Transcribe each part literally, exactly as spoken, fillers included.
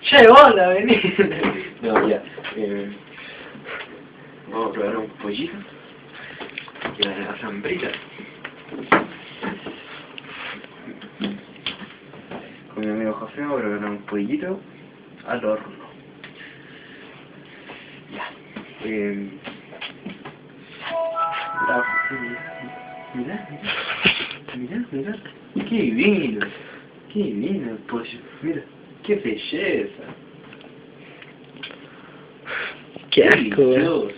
Che, hola, vení. No, ya. Eh, vamos a probar un pollito. Y la zambrita. Con mi amigo José vamos a preparar un pollito al horno. Ya. Eh, la, mira, mira, mira. Qué divino. Qué divino el pollo. Mira. Qué belleza. Qué asco, Delicioso.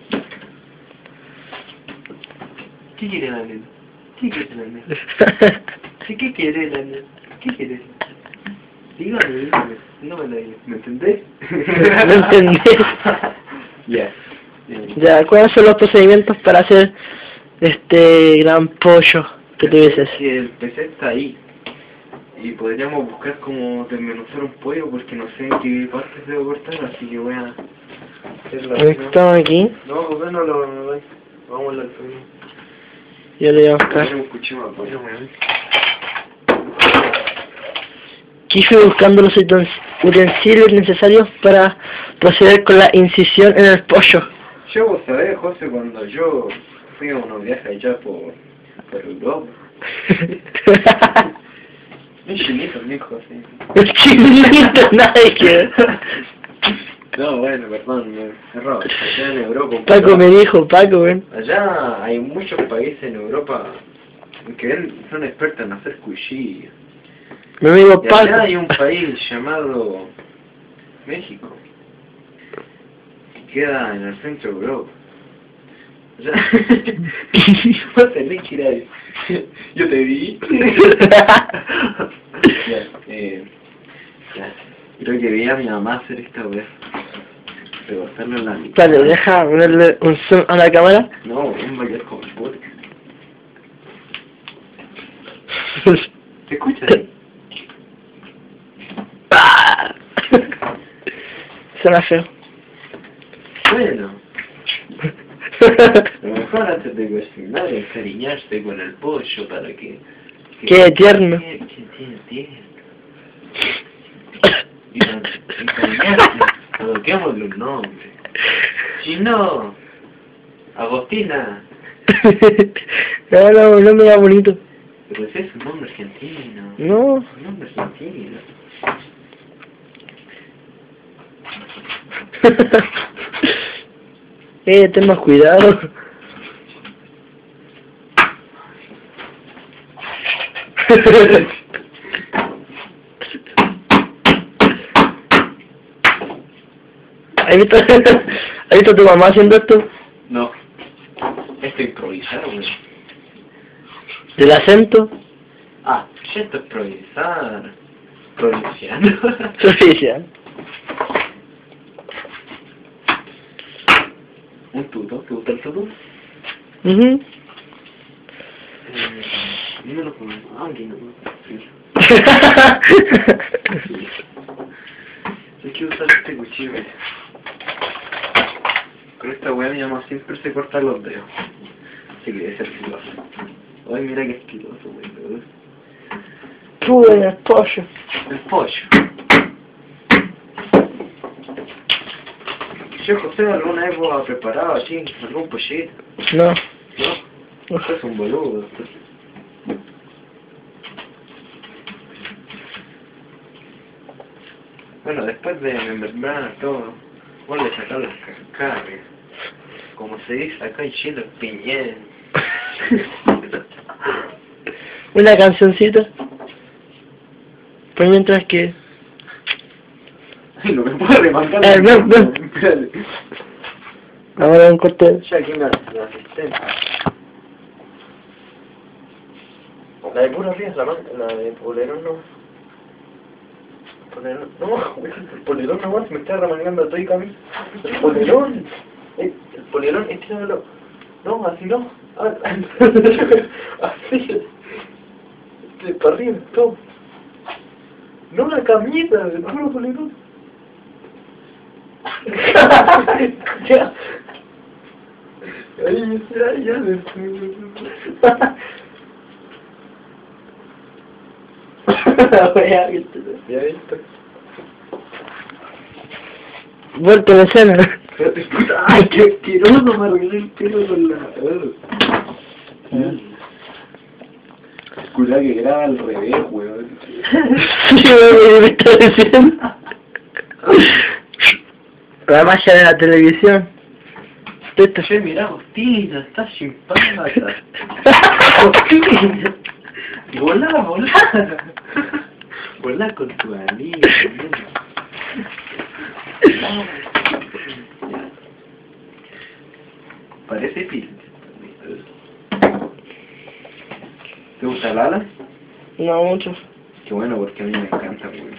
¿Qué quiere la nena? ¿Qué quiere la nena? ¿Sí, qué quiere la nena? ¿Qué quiere? Dígame, dígame. No me la digas. ¿Me entendés? ¿Me entendés? Ya. Ya, ¿cuáles son los procedimientos para hacer este gran pollo que tú dices? Que el P C está ahí. Y podríamos buscar cómo desmenuzar un pollo porque no sé en qué partes debo cortar, así que voy a hacerlo. Estamos aquí. No, pues no lo no, no, vamos a la altura. Yo le voy a buscar. Un cuchillo de pollo, weón. Aquí fui buscando los uten- utensilios necesarios para proceder con la incisión en el pollo. Yo, vos sabés, José, cuando yo fui a unos viajes allá por, por Europa. Un chinito, mi José. El chinito, nadie que... No, bueno, perdón, me cerró. Allá en Europa. Paco me dijo, Paco, ven. Allá hay muchos países en Europa que ven- son expertos en hacer cuchillos. Mi amigo Y allá Paco. hay un país llamado México, que queda en el centro de Europa. Allá... Vas a tener que ir ahí. Yo te vi. Ya, eh, ya. Creo que vi a mi mamá hacer esta vez. Recortarlo en la mitad. Vale, deja ponerle un zoom a la cámara. No, un bañar con vodka. ¿Te escuchas? Ah. Suena feo. Bueno. A lo mejor antes de cocinar, encariñarse con el pollo para que... que Qué tierno. Qué, qué tierno. Y no- encariñarse, coloquémosle un nombre. Si no, Agostina. No, no, no me va bonito. Pero ese es un nombre argentino. No. Un nombre argentino. Eh, ten más cuidado. ¿Has visto, ¿Has visto a tu mamá haciendo esto? No. Esto es improvisar, güey. ¿Del acento? Ah, esto es improvisar. Provinciano. Provincia. Un tuto, ¿te gusta el tuto? Mhm. Eh, dímelo con alguien, ¿no? Sí. Hay que usar este cuchillo. Con esta weá mi mamá siempre se corta los dedos. Así que debe ser filoso. Ay, mira que asqueroso, wey. Tú en el pollo. El pollo. Yo, José, alguna vez vos has preparado así, algún pollito. No. ¿No? Usted es un boludo. Bueno, después de membrar todo, vos le sacás las cascadas. Como se dice acá en Chile, el piñén. Una cancioncita. Pues mientras que... Ay, no me puedo remandar. Eh, no, no. Espérate. Vamos a dar un corte. Ya aquí me la asistente. La de pura rías, la, man- la de polerón no. Polerón, no, güey, el polerón no, se me está remangando todo y camino. El polerón, el, el polerón, estíramelo. No, así no. Ah, así. De para arriba, todo. No la camita, el puro polerón. Ya. Ay, ya, ya, Wea, ¿viste? ya, viste. vuelta en escena. Espérate, puta, ay, qué asqueroso, me arreglé el pelo con la... Cuidado que graba al revés, weón. Sí, weón, me está diciendo. La magia de la televisión. Esto. Che, mirá, Agustina, estás simpática. Agustina. Y volá, volá. Volá con tu amigo. Parece film. ¿Te gusta Lala? No mucho. Qué bueno, porque a mí me encanta, güey.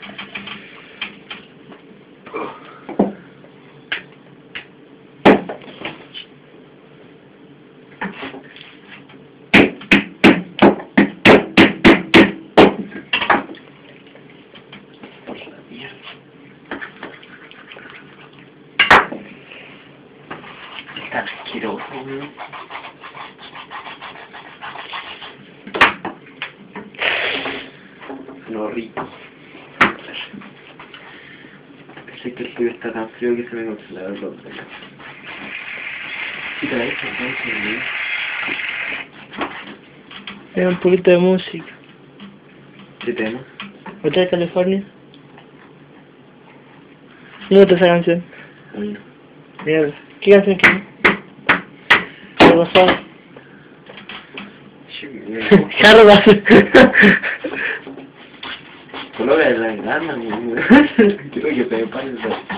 Por la mierda. Tan asqueroso, güey. No, rico. Sé que el frío está tan frío que se me congelaron los dedos. Quita esto, entonces, Hay un poquito de música. ¿qué tema? ¿Hotel de California? No me gusta esa canción. Uno. Mierda. ¿Qué canción que? ¿Qué pasó? Jardas. Coloca la gana, güey. Quiero que te pares.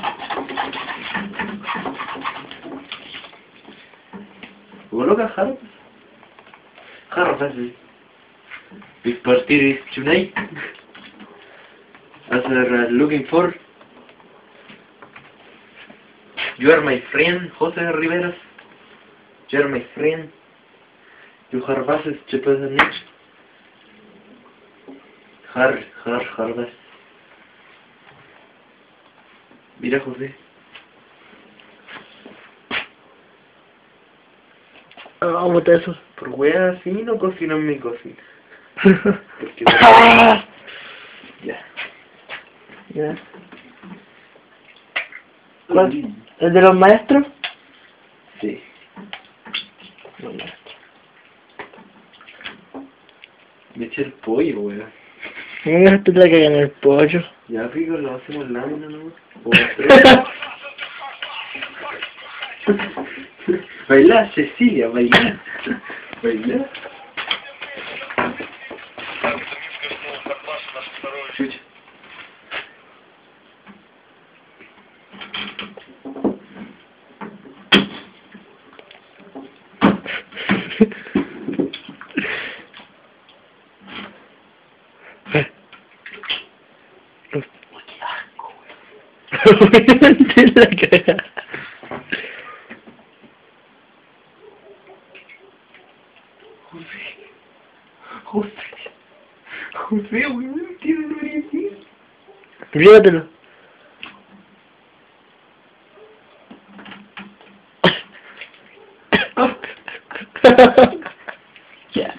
Coloca Jardas. Jardas. Big party tonight. As they're looking for. You are my friend, José Riveras. You are my friend. You have bases to put the next. Har, har, Jardas. Mira, José. Vamos a botar eso. Por wea así no cocino en mi cocina. Porque Ah. ya. Ya. ¿Cuál? ¿El de los maestros? Sí. Los maestros. Me eché el pollo, wea. No me dejaste la caga en el pollo. Ya, pico, lo hacemos lámina, ¿no? O tres. Baila, Cecilia, baila. Baila. Chucha. Te la caga. José. José. José, weón, tiene un oriente. Llévatelo. Ya.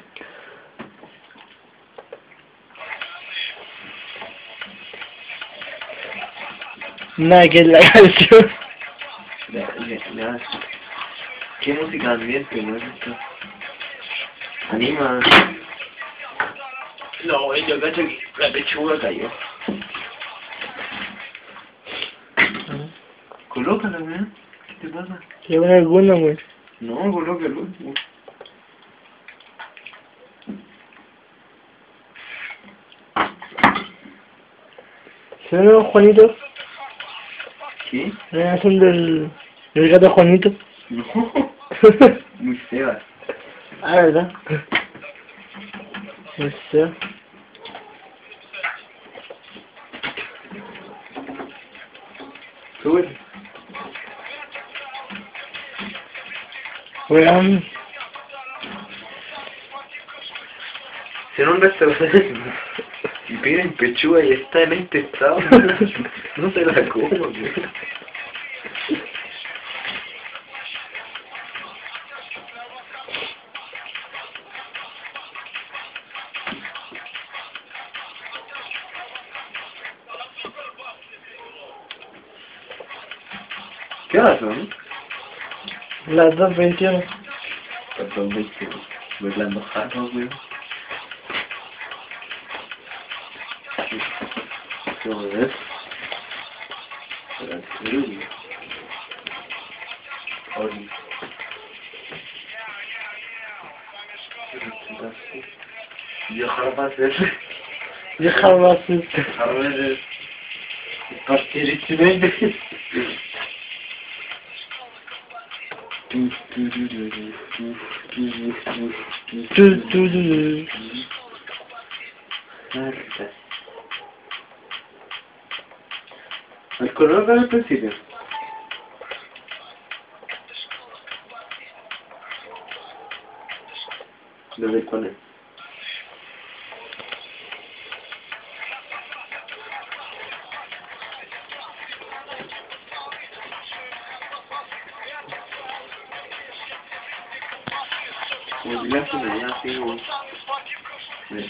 Nada, que es la canción. Ya, ya, ya. ¿Qué música ambiente, weón? Esto? Anima. No, güey, yo cacho que la pechuga cayó. Colócala, weón. ¿Qué te pasa? Que buena alguna, güey. No, colócalo. ¿Se ven los Juanitos? ¿Qué? La canción del, del gato Juanito. No. Muy fea. Ah, ¿verdad? No sé. Súbete. Weón. Si en un restaurante y piden pechuga y está en este estado, no se la como, güey. ¿Qué horas son? Las dos veintiuno. Perdón, veinte. Bailando jarro, weón. Joder. Para el frío. Oli. Yo jarro hacer. Yo jamás hice. Jarro es partir içine. Tu, tu, tu, tu. Marta. ¿El color del principio? ¿De ver cuál es? Como si la hace allá, así como... Mira.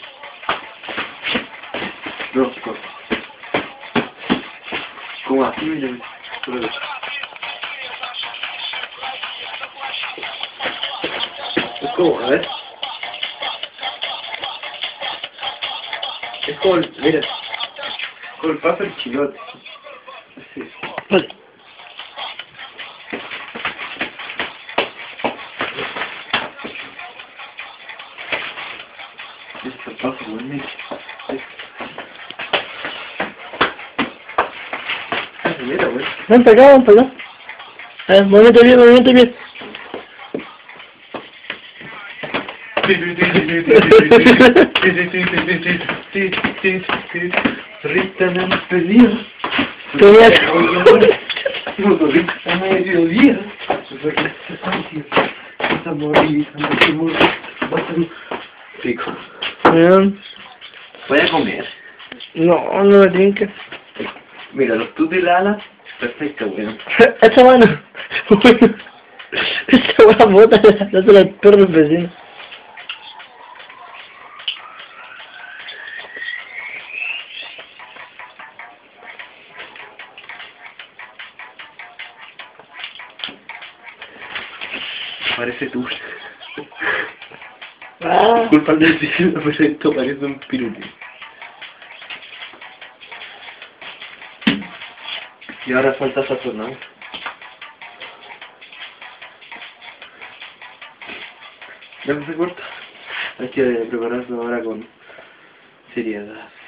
No, no. Como así, mira, mira. Es como, a ver. Es como el, mira. Como el paso del chilote. Así. Vale. Este paso, güey, mira. Mira, güey. Ven para acá, ven para acá. A ver, movimiento bien, movimiento bien. Rita me han pedido. Tenía A mediodía. Vas a morir, vas a morir. Vas a morir. Rico. Weón. Voy a comer. No, no me trinca. Mira, los tutos y la ala. Perfecto, weón. Esta mano. Bueno. Esta weá bota, dásela al perro del vecino. Parece tú. Ah. Disculpa el decirlo, pero esto parece un pirulín. Y ahora falta sazonado. Ya no se corta. Hay que prepararlo ahora con seriedad.